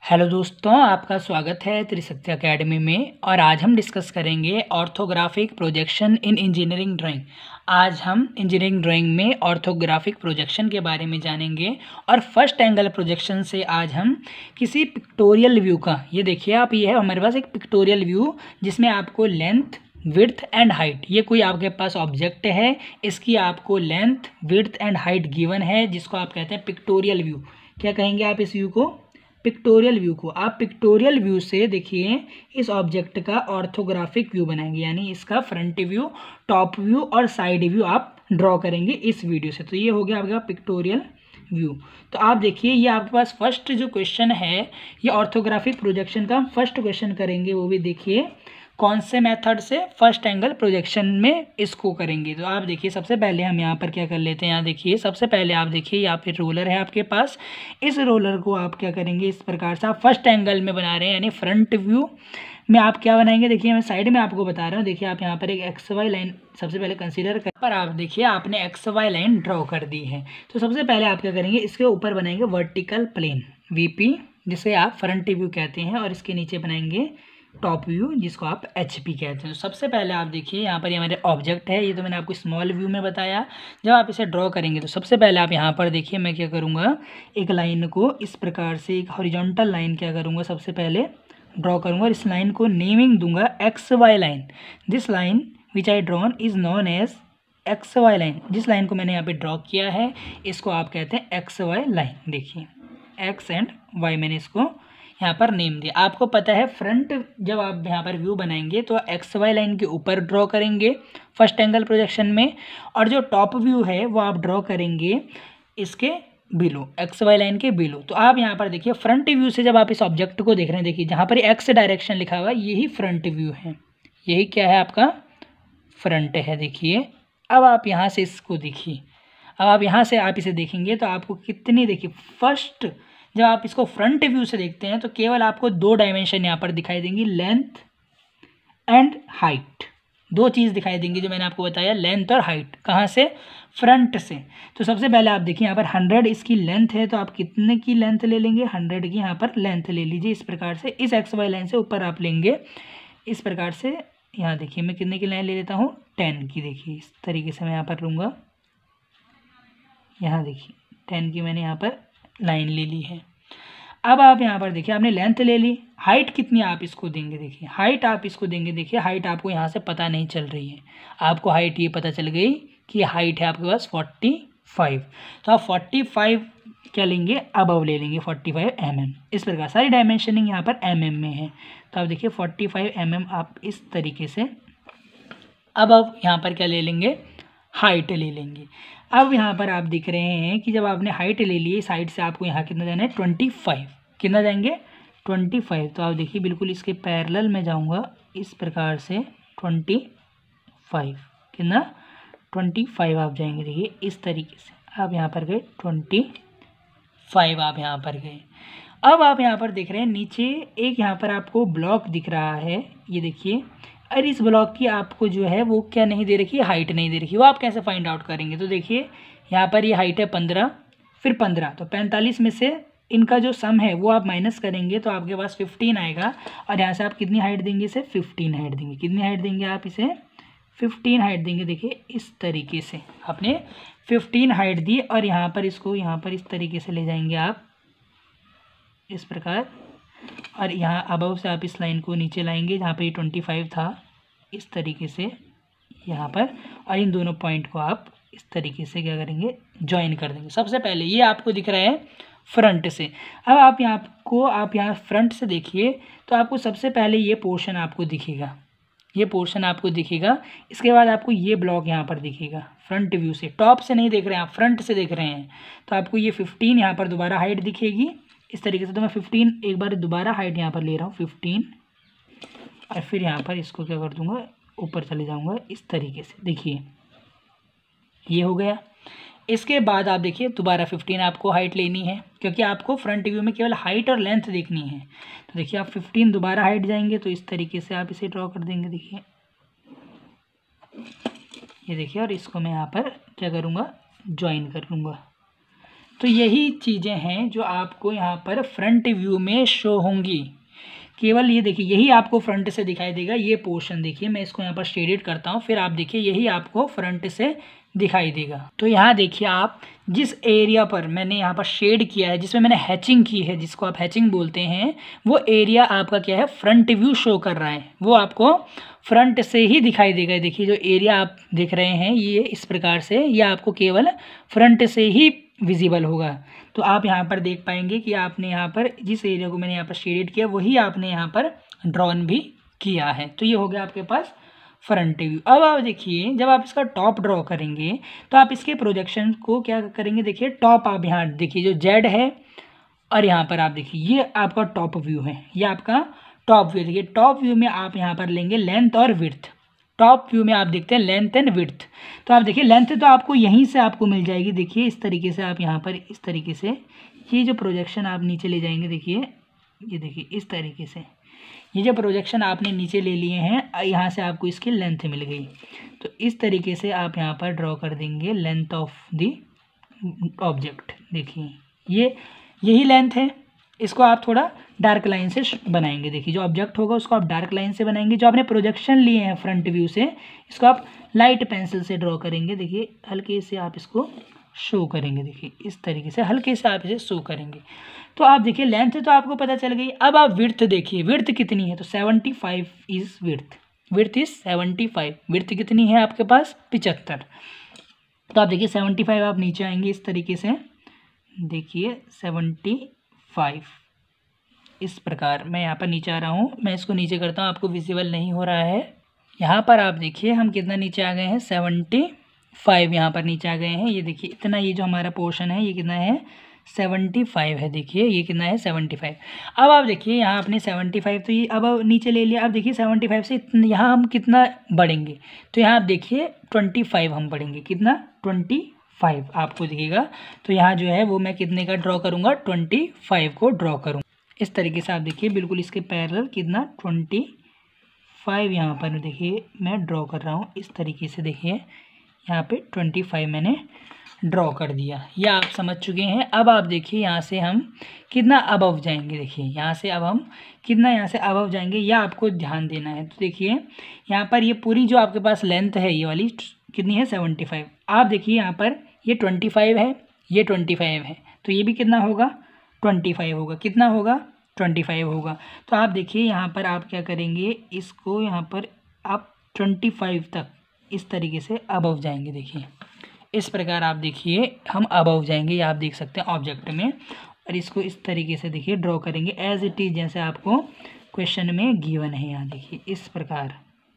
Hello दोस्तों, आपका स्वागत है त्रिशक्ति एकेडमी में। और आज हम डिस्कस करेंगे orthographic projection in engineering drawing. आज हम इंजीनियरिंग ड्राइंग में ऑर्थोग्राफिक प्रोजेक्शन के बारे में जानेंगे। और फर्स्ट एंगल प्रोजेक्शन से आज हम किसी पिक्टोरियल व्यू का, ये देखिए आप, ये है हमारे पास एक पिक्टोरियल व्यू जिसमें आपको लेंथ, विड्थ एंड हाइट, ये कोई आपके पास ऑब्जेक्ट है, इसकी आपको length, width and height given है, जिसको आप कहते हैं पिक्टोरियल व्यू। क्या कहेंगे आप इस व्यू को? पिक्टोरियल व्यू को। आप पिक्टोरियल व्यू से देखिए इस ऑब्जेक्ट का ऑर्थोग्राफिक व्यू बनाएंगे, यानी इसका फ्रंट व्यू, टॉप व्यू और साइड व्यू आप ड्रॉ करेंगे इस वीडियो से। तो ये हो गया आपका पिक्टोरियल व्यू। तो आप देखिए ये आपके पास फर्स्ट जो क्वेश्चन है, ये ऑर्थोग्राफिक प्रोजेक्शन का हम फर्स्ट क्वेश्चन करेंगे। वो भी देखिए कौन से मेथड से, फर्स्ट एंगल प्रोजेक्शन में इसको करेंगे। तो आप देखिए सबसे पहले हम यहाँ पर क्या कर लेते हैं, यहाँ देखिए सबसे पहले आप देखिए यहाँ पे रोलर है आपके पास। इस रोलर को आप क्या करेंगे, इस प्रकार से आप फर्स्ट एंगल में बना रहे हैं, यानी फ्रंट व्यू में आप क्या बनाएंगे। देखिए मैं साइड में आपको बता रहा हूँ। देखिए आप यहाँ पर एक एक्स वाई लाइन सबसे पहले कंसीडर कर, पर आप देखिए आपने एक्स वाई लाइन ड्रॉ कर दी है। तो सबसे पहले आप क्या करेंगे, इसके ऊपर बनाएंगे वर्टिकल प्लेन वीपी, जिसे आप फ्रंट व्यू कहते हैं, और इसके नीचे बनाएंगे टॉप व्यू, जिसको आप एचपी कहते हैं। तो सबसे पहले आप देखिए यहाँ पर ये हमारे ऑब्जेक्ट है, ये तो मैंने आपको स्मॉल व्यू में बताया। जब आप इसे ड्रॉ करेंगे तो सबसे पहले आप यहाँ पर देखिए मैं क्या करूँगा, एक लाइन को इस प्रकार से, एक हॉरिजॉन्टल लाइन क्या करूँगा, सबसे पहले ड्रॉ करूँगा और इस लाइन को नेमिंग दूंगा X Y line. This line which I drawn is known as X Y line. जिस लाइन को मैंने यहाँ पे ड्रॉ किया है इसको आप कहते हैं एक्स वाई लाइन। देखिए एक्स एंड वाई मैंने इसको यहाँ पर नेम दिया। आपको पता है फ्रंट जब आप यहाँ पर व्यू बनाएंगे तो एक्स वाई लाइन के ऊपर ड्रॉ करेंगे फर्स्ट एंगल प्रोजेक्शन में, और जो टॉप व्यू है वो आप ड्रॉ करेंगे इसके बिलो, एक्स वाई लाइन के बिलो। तो आप यहाँ पर देखिए फ्रंट व्यू से जब आप इस ऑब्जेक्ट को देख रहे हैं, देखिए जहाँ पर एक्स डायरेक्शन लिखा हुआ है यही फ्रंट व्यू है, यही क्या है आपका फ्रंट है। देखिए अब आप यहाँ से इसको देखिए, अब आप यहाँ से आप इसे देखेंगे तो आपको कितनी, देखिए फर्स्ट जब आप इसको फ्रंट व्यू से देखते हैं तो केवल आपको दो डायमेंशन यहाँ पर दिखाई देंगी, लेंथ एंड हाइट। दो चीज़ दिखाई देंगी जो मैंने आपको बताया, लेंथ और हाइट। कहाँ से? फ्रंट से। तो सबसे पहले आप देखिए यहाँ पर 100 इसकी लेंथ है, तो आप कितने की लेंथ ले लेंगे, 100 की यहाँ पर लेंथ ले लीजिए। इस प्रकार से इस एक्स वाई लाइन से ऊपर आप लेंगे इस प्रकार से। यहाँ देखिए मैं कितने की लाइन ले लेता हूँ, 10 की। देखिए इस तरीके से मैं यहाँ पर लूँगा, यहाँ देखिए 10 की मैंने यहाँ पर लाइन ले ली है। अब आप यहाँ पर देखिए आपने लेंथ ले ली, हाइट कितनी आप इसको देंगे, देखिए हाइट आप इसको देंगे। देखिए हाइट आपको यहाँ से पता नहीं चल रही है, आपको हाइट ये पता चल गई कि हाइट है आपके पास 45। तो आप 45 क्या लेंगे, अबव ले लेंगे 45 mm। इस प्रकार सारी डायमेंशनिंग यहाँ पर mm में है। तो आप देखिए 45 mm आप इस तरीके से अबव यहाँ पर क्या ले लेंगे, हाइट ले लेंगे। अब यहाँ पर आप दिख रहे हैं कि जब आपने हाइट ले ली, साइड से आपको यहाँ कितना जाना है, 25। कितना जाएंगे, 25। तो आप देखिए बिल्कुल इसके पैरेलल में जाऊँगा इस प्रकार से, 25 कितना, 25 आप जाएंगे। देखिए इस तरीके से आप यहाँ पर गए, 25 आप यहाँ पर गए। अब आप यहाँ पर देख रहे हैं नीचे एक यहाँ पर आपको ब्लॉक दिख रहा है, ये देखिए। और इस ब्लॉक की आपको जो है वो क्या नहीं दे रखी, हाइट नहीं दे रखी। वो आप कैसे फाइंड आउट करेंगे, तो देखिए यहाँ पर ये हाइट है 15, फिर 15, तो 45 में से इनका जो सम है वो आप माइनस करेंगे तो आपके पास 15 आएगा। और यहाँ से आप कितनी हाइट देंगे, इसे 15 हाइट देंगे। कितनी हाइट देंगे आप इसे, 15 हाइट देंगे। देखिए इस तरीके से आपने 15 हाइट दी, और यहाँ पर इसको यहाँ पर इस तरीके से ले जाएंगे आप इस प्रकार। और यहाँ अबव से आप इस लाइन को नीचे लाएंगे जहाँ पे ये 25 था, इस तरीके से यहाँ पर। और इन दोनों पॉइंट को आप इस तरीके से क्या करेंगे, ज्वाइन कर देंगे। सबसे पहले ये आपको दिख रहा है फ्रंट से। अब आप यहाँ फ्रंट से देखिए तो आपको सबसे पहले ये पोर्शन आपको दिखेगा, ये पोर्शन आपको दिखेगा। इसके बाद आपको ये ब्लॉक यहाँ पर दिखेगा फ्रंट व्यू से। टॉप से नहीं देख रहे हैं आप, फ्रंट से देख रहे हैं, तो आपको ये 15 यहाँ पर दोबारा हाइट दिखेगी इस तरीके से। तो मैं 15 एक बार दोबारा हाइट यहाँ पर ले रहा हूँ 15, और फिर यहाँ पर इसको क्या कर दूँगा, ऊपर चले जाऊँगा इस तरीके से। देखिए ये हो गया। इसके बाद आप देखिए दोबारा 15 आपको हाइट लेनी है, क्योंकि आपको फ्रंट व्यू में केवल हाइट और लेंथ देखनी है। तो देखिए आप 15 दोबारा हाइट जाएंगे तो इस तरीके से आप इसे ड्रॉ कर देंगे। देखिए ये देखिए, और इसको मैं यहाँ पर क्या करूँगा, ज्वाइन कर लूँगा। तो यही चीज़ें हैं जो आपको यहाँ पर फ्रंट व्यू में शो होंगी। केवल ये देखिए, यही आपको फ्रंट से दिखाई देगा। ये पोर्शन देखिए, मैं इसको यहाँ पर शेडेड करता हूँ, फिर आप देखिए यही आपको फ्रंट से दिखाई देगा। तो यहाँ देखिए, आप जिस एरिया पर मैंने यहाँ पर शेड किया है, जिसमें मैंने हैचिंग की है, जिसको आप हैचिंग बोलते हैं, वो एरिया आपका क्या है, फ्रंट व्यू शो कर रहा है। वो आपको फ्रंट से ही दिखाई देगा। देखिए जो एरिया आप देख रहे हैं ये इस प्रकार से, ये आपको केवल फ्रंट से ही विजिबल होगा। तो आप यहाँ पर देख पाएंगे कि आपने यहाँ पर जिस एरिया को मैंने यहाँ पर शेडेड किया वही आपने यहाँ पर ड्रॉन भी किया है। तो ये हो गया आपके पास फ्रंट व्यू। अब आप देखिए, जब आप इसका टॉप ड्रॉ करेंगे तो आप इसके प्रोजेक्शन को क्या करेंगे, देखिए टॉप आप यहाँ देखिए जो जेड है, और यहाँ पर आप देखिए ये आपका टॉप व्यू है, ये आपका टॉप व्यू। देखिए टॉप व्यू में आप यहाँ पर लेंगे लेंथ और विड्थ। टॉप व्यू में आप देखते हैं लेंथ एंड विड्थ। तो आप देखिए लेंथ तो आपको यहीं से आपको मिल जाएगी। देखिए इस तरीके से आप यहाँ पर इस तरीके से ये जो प्रोजेक्शन आप नीचे ले जाएंगे, देखिए ये देखिए इस तरीके से ये जो प्रोजेक्शन आपने नीचे ले लिए हैं, यहाँ से आपको इसकी लेंथ मिल गई। तो इस तरीके से आप यहाँ पर ड्रॉ कर देंगे लेंथ ऑफ द ऑब्जेक्ट। देखिए यही लेंथ है। इसको आप थोड़ा डार्क लाइन से बनाएंगे। देखिए जो ऑब्जेक्ट होगा उसको आप डार्क लाइन से बनाएंगे। जो आपने प्रोजेक्शन लिए हैं फ्रंट व्यू से, इसको आप लाइट पेंसिल से ड्रॉ करेंगे। देखिए हल्के से आप इसको शो करेंगे। देखिए इस तरीके से हल्के से आप इसे शो करेंगे। तो आप देखिए लेंथ तो आपको पता चल गई। अब आप विड्थ देखिए, विड्थ कितनी है, तो 75 is width. Width is 75। Width कितनी है आपके पास, 75। तो आप देखिए 75 आप नीचे आएंगे इस तरीके से। देखिए 75 इस प्रकार मैं यहाँ पर नीचे आ रहा हूँ। मैं इसको नीचे करता हूँ, आपको विजिबल नहीं हो रहा है। यहाँ पर आप देखिए हम कितना नीचे आ गए हैं, 75 यहाँ पर नीचे आ गए हैं। ये देखिए इतना, ये जो हमारा पोर्शन है ये कितना है, 75 है। देखिए ये कितना है, 75। अब आप देखिए यहाँ अपने 75 तो ये अब नीचे ले लिया। अब देखिए 75 से यहाँ हम कितना बढ़ेंगे, तो यहाँ आप देखिए 25 हम बढ़ेंगे। कितना, 25 आपको दिखेगा। तो यहाँ जो है वो मैं कितने का ड्रॉ करूँगा, 25 को ड्रॉ करूँगा। इस तरीके से आप देखिए बिल्कुल इसके पैरेलल कितना, 25 यहाँ पर देखिए मैं ड्रॉ कर रहा हूँ। इस तरीके से देखिए यहाँ पे 25 मैंने ड्रॉ कर दिया। यह आप समझ चुके हैं। अब आप देखिए यहाँ से हम कितना अबव जाएंगे। देखिए यहाँ से अब हम कितना यहाँ से अबव जाएंगे, यह आपको ध्यान देना है। तो देखिए यहाँ पर ये पूरी जो आपके पास लेंथ है ये वाली कितनी है, 75। आप देखिए यहाँ पर ये 25 है, ये 25 है, तो ये भी कितना होगा, 25 होगा। कितना होगा, 25 होगा। तो आप देखिए यहाँ पर आप क्या करेंगे, इसको यहाँ पर आप 25 तक इस तरीके से अबव जाएंगे। देखिए इस प्रकार आप देखिए हम अबव जाएंगे, ये आप देख सकते हैं ऑब्जेक्ट में। और इसको इस तरीके से देखिए ड्रॉ करेंगे एज इट इज़, जैसे आपको क्वेश्चन में गिवन है। यहाँ देखिए इस प्रकार,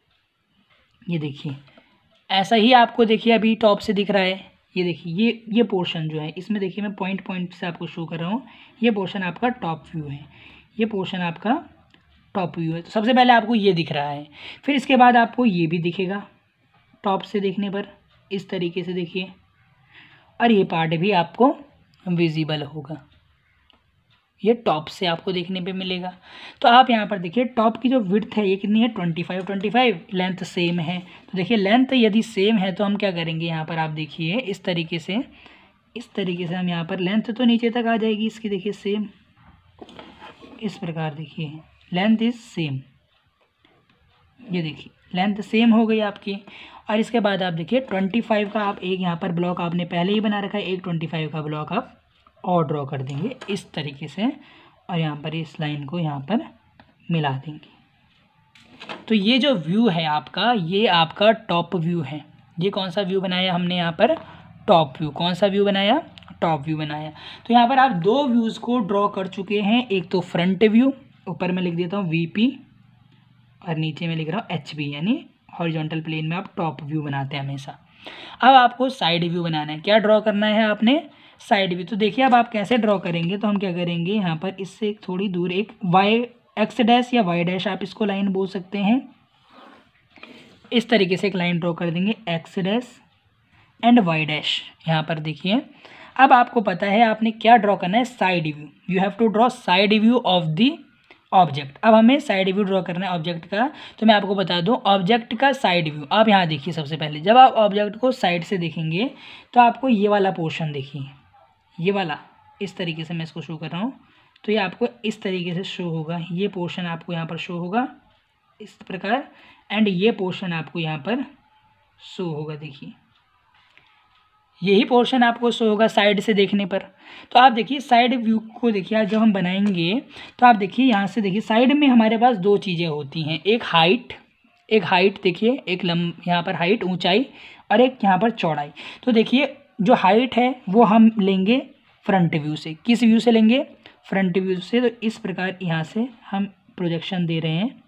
ये देखिए ऐसा ही आपको देखिए अभी टॉप से दिख रहा है। ये देखिए ये पोर्शन जो है, इसमें देखिए मैं पॉइंट पॉइंट से आपको शो कर रहा हूँ। ये पोर्शन आपका टॉप व्यू है, ये पोर्शन आपका टॉप व्यू है। तो सबसे पहले आपको ये दिख रहा है, फिर इसके बाद आपको ये भी दिखेगा टॉप से देखने पर। इस तरीके से देखिए, और ये पार्ट भी आपको विजिबल होगा, ये टॉप से आपको देखने पे मिलेगा। तो आप यहाँ पर देखिए टॉप की जो विड्थ है ये कितनी है, 25। लेंथ सेम है। तो देखिए लेंथ यदि सेम है तो हम क्या करेंगे, यहाँ पर आप देखिए इस तरीके से हम यहाँ पर लेंथ तो नीचे तक आ जाएगी इसकी। देखिए सेम इस प्रकार, देखिए लेंथ इज सेम। ये देखिए लेंथ सेम हो गई आपकी। और इसके बाद आप देखिए 25 का आप एक यहाँ पर ब्लॉक आपने पहले ही बना रखा है, एक 25 का ब्लॉक आप और ड्रॉ कर देंगे इस तरीके से, और यहाँ पर इस लाइन को यहाँ पर मिला देंगे। तो ये जो व्यू है आपका, ये आपका टॉप व्यू है। ये कौन सा व्यू बनाया हमने यहाँ पर, टॉप व्यू। कौन सा व्यू बनाया, टॉप व्यू बनाया। तो यहाँ पर आप दो व्यूज़ को ड्रॉ कर चुके हैं। एक तो फ्रंट व्यू, ऊपर मैं लिख देता हूँ VP और नीचे मैं लिख रहा हूँ HV, यानी हॉरिजॉन्टल प्लेन में आप टॉप व्यू बनाते हैं हमेशा। अब आपको साइड व्यू बनाना है। क्या ड्रॉ करना है आपने, साइड व्यू। तो देखिए अब आप कैसे ड्रॉ करेंगे, तो हम क्या करेंगे, यहाँ पर इससे थोड़ी दूर एक X डैश या Y डैश, आप इसको लाइन बोल सकते हैं। इस तरीके से एक लाइन ड्रॉ कर देंगे X dash and Y dash. यहाँ पर देखिए अब आपको पता है आपने क्या ड्रॉ करना है, side view. You have to draw side view of the object. अब हमें साइड व्यू ड्रॉ करना है ऑब्जेक्ट का। तो मैं आपको बता दूं ऑब्जेक्ट का साइड व्यू। आप यहाँ देखिए, सबसे पहले जब आप ऑब्जेक्ट को साइड से देखेंगे तो आपको ये वाला पोर्शन देखिए, ये वाला इस तरीके से मैं इसको शो कर रहा हूँ, तो ये आपको इस तरीके से शो होगा। ये पोर्शन आपको यहाँ पर शो होगा इस प्रकार, एंड ये पोर्शन आपको यहाँ पर शो होगा। देखिए यही पोर्शन आपको शो होगा साइड से देखने पर। तो आप देखिए साइड व्यू को देखिए, आज जब हम बनाएंगे तो आप देखिए यहाँ से देखिए साइड में हमारे पास दो चीज़ें होती हैं, एक हाइट देखिए, एक यहाँ पर हाइट ऊंचाई, और एक यहाँ पर चौड़ाई। तो देखिए जो हाइट है वो हम लेंगे फ्रंट व्यू से। किस व्यू से लेंगे? फ्रंट व्यू से। तो इस प्रकार यहाँ से हम प्रोजेक्शन दे रहे हैं,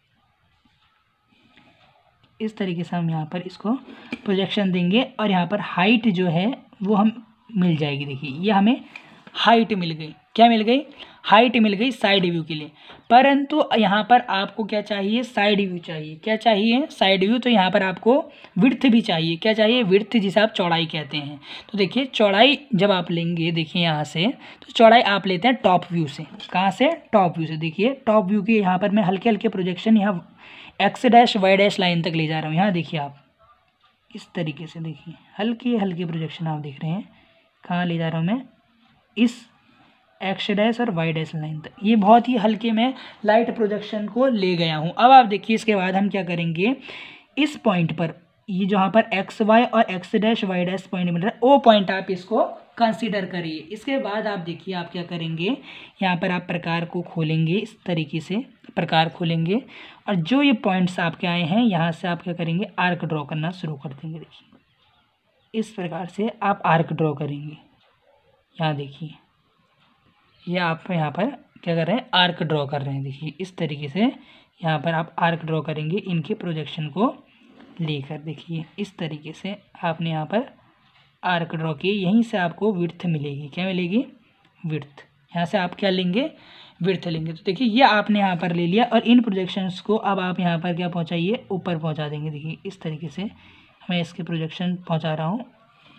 इस तरीके से हम यहाँ पर इसको प्रोजेक्शन देंगे, और यहाँ पर हाइट जो है वो हम मिल जाएगी। देखिए ये हमें हाइट मिल गई। क्या मिल गई? हाइट मिल गई साइड व्यू के लिए। परंतु यहाँ पर आपको क्या चाहिए? साइड व्यू चाहिए। क्या चाहिए? Side view. तो यहाँ पर आपको विड्थ भी चाहिए। क्या चाहिए? विड्थ, जिसे आप चौड़ाई कहते हैं। तो देखिए चौड़ाई जब आप लेंगे, देखिए यहाँ से, तो चौड़ाई आप लेते हैं टॉप व्यू से। कहाँ से? टॉप व्यू से। देखिए टॉप व्यू के यहाँ पर मैं हल्के हल्के प्रोजेक्शन यहाँ X dash Y dash line तक ले जा रहा हूँ। यहाँ देखिए आप इस तरीके से, देखिए हल्के हल्के प्रोजेक्शन आप देख रहे हैं। कहाँ ले जा रहा हूँ मैं? इस एक्स डैश और वाई डैश लाइन तक। ये बहुत ही हल्के में लाइट प्रोजेक्शन को ले गया हूँ। अब आप देखिए इसके बाद हम क्या करेंगे, इस पॉइंट पर, ये जहाँ पर एक्स वाई और X dash Y dash point मिल रहा है, वो पॉइंट आप इसको कंसीडर करिए। इसके बाद आप देखिए आप क्या करेंगे, यहाँ पर आप प्रकार को खोलेंगे, इस तरीके से प्रकार खोलेंगे, और जो ये पॉइंट्स आपके आए हैं यहाँ से आप क्या करेंगे, आर्क ड्रॉ करना शुरू कर देंगे। देखिए इस प्रकार से आप आर्क ड्रॉ करेंगे। यहाँ देखिए ये आप यहाँ पर क्या कर रहे हैं, आर्क ड्रॉ कर रहे हैं। देखिए इस तरीके से यहाँ पर आप आर्क ड्रॉ करेंगे इनके प्रोजेक्शन को लेकर। देखिए इस तरीके से आपने यहाँ पर आर्क ड्रॉ किए। यहीं से आपको विड्थ मिलेगी। क्या मिलेगी? विड्थ। यहाँ से आप क्या लेंगे? विड्थ लेंगे। तो देखिए ये आपने यहाँ पर ले लिया, और इन प्रोजेक्शंस को अब आप यहाँ पर क्या पहुँचाइए, ऊपर पहुँचा देंगे। देखिए इस तरीके से मैं इसके प्रोजेक्शन पहुँचा रहा हूँ,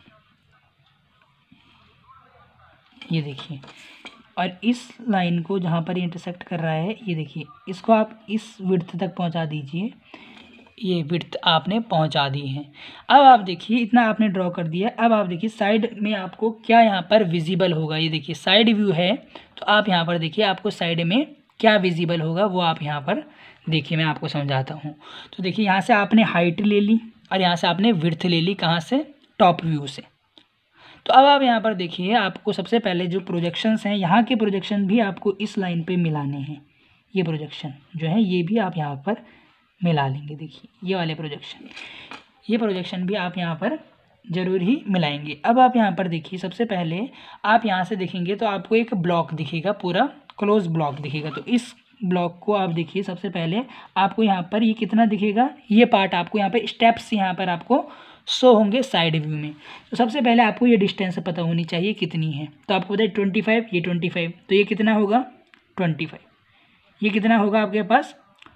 ये देखिए। और इस लाइन को जहाँ पर इंटरसेक्ट कर रहा है, ये देखिए, इसको आप इस विड्थ तक पहुँचा दीजिए। ये विड्थ आपने पहुंचा दी है। अब आप देखिए इतना आपने ड्रॉ कर दिया। अब आप देखिए साइड में आपको क्या यहाँ पर विजिबल होगा। ये देखिए साइड व्यू है, तो आप यहाँ पर देखिए आपको साइड में क्या विजिबल होगा वो आप यहाँ पर देखिए, मैं आपको समझाता हूँ। तो देखिए यहाँ से आपने हाइट ले ली, और यहाँ से आपने विड्थ ले ली। कहाँ से? टॉप व्यू से। तो अब आप यहाँ पर देखिए, आपको सबसे पहले जो प्रोजेक्शंस हैं, यहाँ के प्रोजेक्शन भी आपको इस लाइन पे मिलाने हैं। ये प्रोजेक्शन जो है ये भी आप यहाँ पर मिला लेंगे। देखिए ये वाले प्रोजेक्शन, ये प्रोजेक्शन भी आप यहाँ पर ज़रूर ही मिलाएंगे। अब आप यहाँ पर देखिए, सबसे पहले आप यहाँ से देखेंगे तो आपको एक ब्लॉक दिखेगा, पूरा क्लोज ब्लॉक दिखेगा। तो इस ब्लॉक को आप देखिए, सबसे पहले आपको यहाँ पर ये कितना दिखेगा, ये पार्ट आपको यहाँ पर स्टेप्स यहाँ पर आपको शो होंगे साइड व्यू में। तो सबसे पहले आपको ये डिस्टेंस पता होनी चाहिए कितनी है। तो आपको पता है 25, ये 25, तो ये कितना होगा 25, ये कितना होगा आपके पास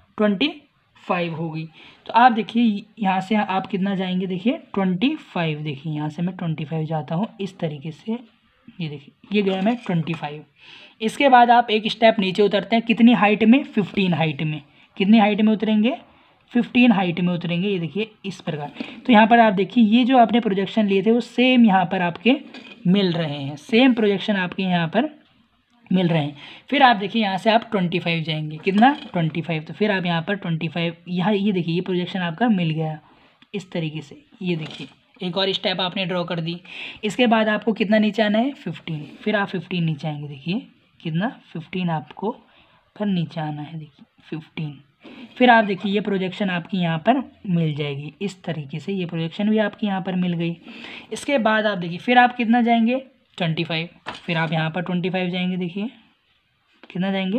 25 होगी। तो आप देखिए यहाँ से आप कितना जाएंगे, देखिए 25। देखिए यहाँ से मैं 25 जाता हूँ इस तरीके से। ये देखिए ये गया मैं 25। इसके बाद आप एक स्टेप नीचे उतरते हैं, कितनी हाइट में? 15 हाइट में। कितनी हाइट में उतरेंगे? 15 हाइट में उतरेंगे। ये देखिए इस प्रकार। तो यहाँ पर आप देखिए ये जो आपने प्रोजेक्शन लिए थे वो सेम यहाँ पर आपके मिल रहे हैं, सेम प्रोजेक्शन आपके यहाँ पर मिल रहे हैं। फिर आप देखिए यहाँ से आप 25 जाएंगे, कितना 25। तो फिर आप यहाँ पर 25, यहाँ ये देखिए ये प्रोजेक्शन आपका मिल गया इस तरीके से। ये देखिए एक और स्टेप आपने ड्रॉ कर दी। इसके बाद आपको कितना नीचे आना है 15, फिर आप 15 नीचे आएंगे। देखिए कितना 15 आपको फिर नीचे आना है, देखिए 15। फिर आप देखिए ये प्रोजेक्शन आपकी यहाँ पर मिल जाएगी इस तरीके से, ये प्रोजेक्शन भी आपकी यहाँ पर मिल गई। इसके बाद आप देखिए फिर आप कितना जाएंगे 25, फिर आप यहाँ पर 25 जाएंगे। देखिए कितना जाएंगे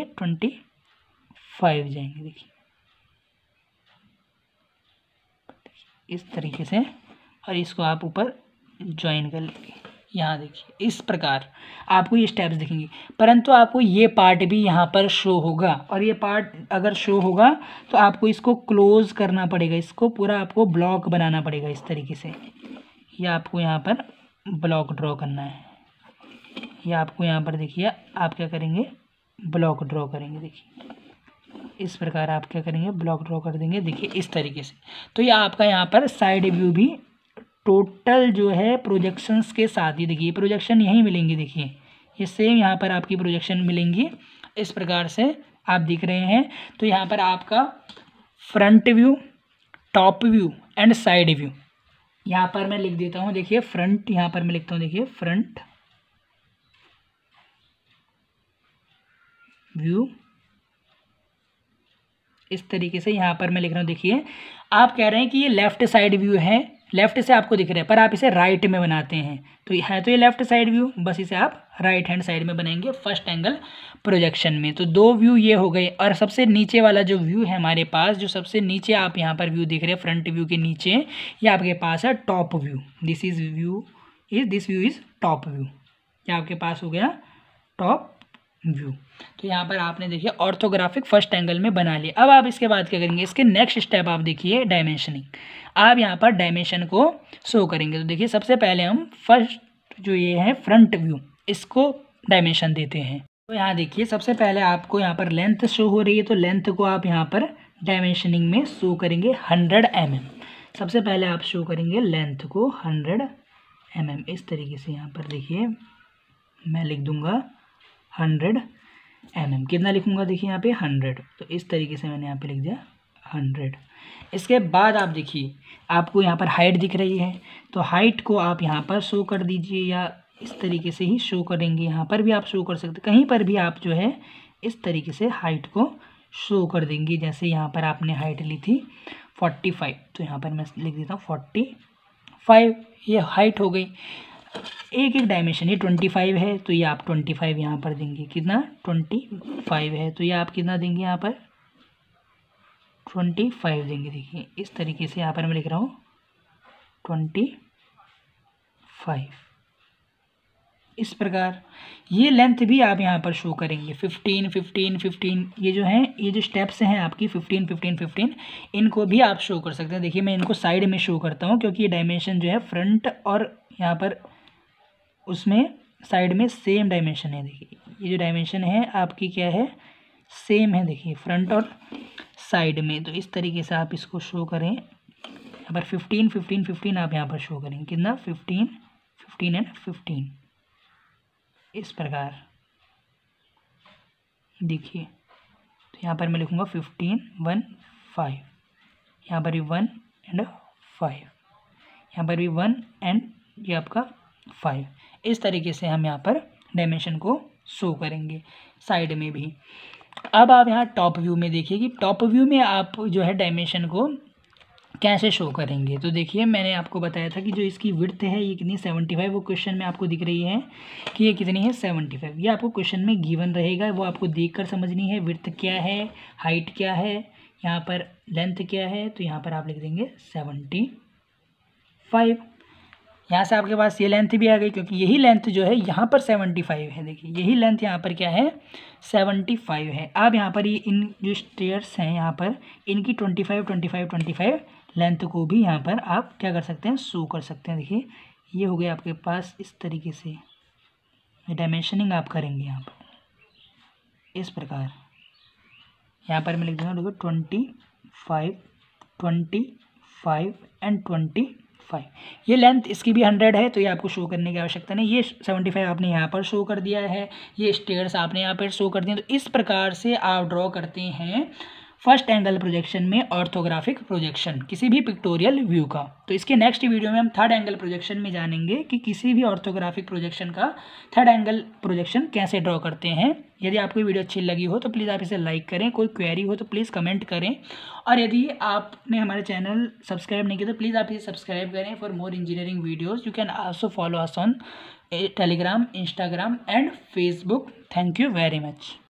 25 जाएंगे। देखिए इस तरीके से, और इसको आप ऊपर ज्वाइन कर लेंगे। यहाँ देखिए इस प्रकार आपको ये स्टेप्स दिखेंगे, परंतु आपको ये पार्ट भी यहाँ पर शो होगा। और ये पार्ट अगर शो होगा तो आपको इसको क्लोज करना पड़ेगा, इसको पूरा आपको ब्लॉक बनाना पड़ेगा इस तरीके से। ये आपको यहाँ पर ब्लॉक ड्रॉ करना है। ये आपको यहाँ पर देखिए आप क्या करेंगे, ब्लॉक ड्रॉ करेंगे। देखिए इस प्रकार आप क्या करेंगे, ब्लॉक ड्रॉ कर देंगे। देखिए इस तरीके से। तो ये आपका यहाँ पर साइड व्यू भी टोटल जो है प्रोजेक्शंस के साथ ही देखिए प्रोजेक्शन यहीं मिलेंगी, देखिए ये सेम यहाँ पर आपकी प्रोजेक्शन मिलेंगी, इस प्रकार से आप दिख रहे हैं। तो यहाँ पर आपका front view, top view and side view, यहाँ पर मैं लिख देता हूँ, देखिए फ्रंट, यहाँ पर मैं लिखता हूँ, देखिए फ्रंट व्यू, इस तरीके से यहाँ पर मैं लिख रहा हूँ। देखिए आप कह रहे हैं कि ये लेफ्ट साइड व्यू है, लेफ्ट से आपको दिख रहा है, पर आप इसे राइट में बनाते हैं, तो है तो ये लेफ्ट साइड व्यू, बस इसे आप राइट हैंड साइड में बनाएंगे फर्स्ट एंगल प्रोजेक्शन में। तो दो व्यू ये हो गए, और सबसे नीचे वाला जो व्यू है हमारे पास, जो सबसे नीचे आप यहाँ पर व्यू दिख रहे हैं फ्रंट व्यू के नीचे, ये आपके पास है top view. This view is top view, ये आपके पास हो गया टॉप व्यू। तो यहाँ पर आपने देखिए ऑर्थोग्राफिक फर्स्ट एंगल में बना लिया। अब आप इसके बाद क्या करेंगे, इसके नेक्स्ट स्टेप आप देखिए डायमेंशनिंग। आप यहाँ पर डायमेंशन को शो करेंगे। तो देखिए सबसे पहले हम फर्स्ट जो ये है फ्रंट व्यू, इसको डायमेंशन देते हैं। तो यहाँ देखिए सबसे पहले आपको यहाँ पर लेंथ शो हो रही है, तो लेंथ को आप यहाँ पर डायमेंशनिंग में शो करेंगे 100 mm। सबसे पहले आप शो करेंगे लेंथ को 100 mm, इस तरीके से यहाँ पर देखिए मैं लिख दूंगा 100 mm। कितना लिखूंगा, देखिए यहाँ पे 100, तो इस तरीके से मैंने यहाँ पे लिख दिया 100। इसके बाद आप देखिए आपको यहाँ पर हाइट दिख रही है, तो हाइट को आप यहाँ पर शो कर दीजिए, या इस तरीके से ही शो करेंगे, यहाँ पर भी आप शो कर सकते, कहीं पर भी आप जो है इस तरीके से हाइट को शो कर देंगे। जैसे यहाँ पर आपने हाइट ली थी 45, तो यहाँ पर मैं लिख देता हूँ 45, ये हाइट हो गई। एक एक डायमेंशन, ये 25 है तो ये आप 25 यहाँ पर देंगे, कितना 25 है तो ये आप कितना देंगे यहाँ पर 25 देंगे। देखिए इस तरीके से यहाँ पर मैं लिख रहा हूँ 25, इस प्रकार। ये लेंथ भी आप यहाँ पर शो करेंगे 15 15 15, ये जो हैं ये जो स्टेप्स हैं आपकी 15 15 15, इनको भी आप शो कर सकते हैं। देखिए मैं इनको साइड में शो करता हूँ, क्योंकि ये डायमेंशन जो है फ्रंट और यहाँ पर उसमें साइड में सेम डायमेंशन है। देखिए ये जो डायमेंशन है आपकी क्या है, सेम है, देखिए फ्रंट और साइड में। तो इस तरीके से आप इसको शो करें, यहाँ पर 15 15 15 आप यहाँ पर शो करेंगे, कितना 15 15 एंड 15, इस प्रकार देखिए। तो यहाँ पर मैं लिखूँगा 15 1 5, यहाँ पर भी 1 एंड 5, यहाँ पर भी 1 एंड ये आपका 5, इस तरीके से हम यहाँ पर डायमेंशन को शो करेंगे साइड में भी। अब आप यहाँ टॉप व्यू में देखिए कि टॉप व्यू में आप जो है डायमेंशन को कैसे शो करेंगे। तो देखिए मैंने आपको बताया था कि जो इसकी विड्थ है ये कितनी 75, वो क्वेश्चन में आपको दिख रही है कि ये कितनी है 75, ये आपको क्वेश्चन में गिवन रहेगा, वो आपको देखकर समझनी है। विड्थ क्या है, हाइट क्या है, यहाँ पर लेंथ क्या है, तो यहाँ पर आप लिख देंगे 75। यहाँ से आपके पास ये लेंथ भी आ गई, क्योंकि यही लेंथ जो है यहाँ पर 75 है। देखिए यही लेंथ यहाँ पर क्या है 75 है। अब यहाँ पर ये इन जो स्टेयर्स हैं यहाँ पर इनकी 25 25 25 लेंथ को भी यहाँ पर आप क्या कर सकते हैं, शो कर सकते हैं। देखिए ये हो गया आपके पास, इस तरीके से डायमेंशनिंग आप करेंगे यहाँ पर इस प्रकार। यहाँ पर मैं लिख दूँगा देखो 25 25 एंड 25, ये लेंथ इसकी भी 100 है, तो ये आपको शो करने की आवश्यकता नहीं। ये 75 आपने यहाँ पर शो कर दिया है, ये स्टेयर्स आपने यहाँ पर शो कर दिए। तो इस प्रकार से आप ड्रॉ करते हैं फर्स्ट एंगल प्रोजेक्शन में ऑर्थोग्राफिक प्रोजेक्शन किसी भी पिक्टोरियल व्यू का। तो इसके नेक्स्ट वीडियो में हम थर्ड एंगल प्रोजेक्शन में जानेंगे कि किसी भी ऑर्थोग्राफिक प्रोजेक्शन का थर्ड एंगल प्रोजेक्शन कैसे ड्रॉ करते हैं। यदि आपको वीडियो अच्छी लगी हो तो प्लीज़ आप इसे लाइक करें, कोई क्वेरी हो तो प्लीज़ कमेंट करें, और यदि आपने हमारे चैनल सब्सक्राइब नहीं किया तो प्लीज़ आप इसे सब्सक्राइब करें for more engineering videos. You can also follow us on Telegram, Instagram and Facebook. Thank you very much.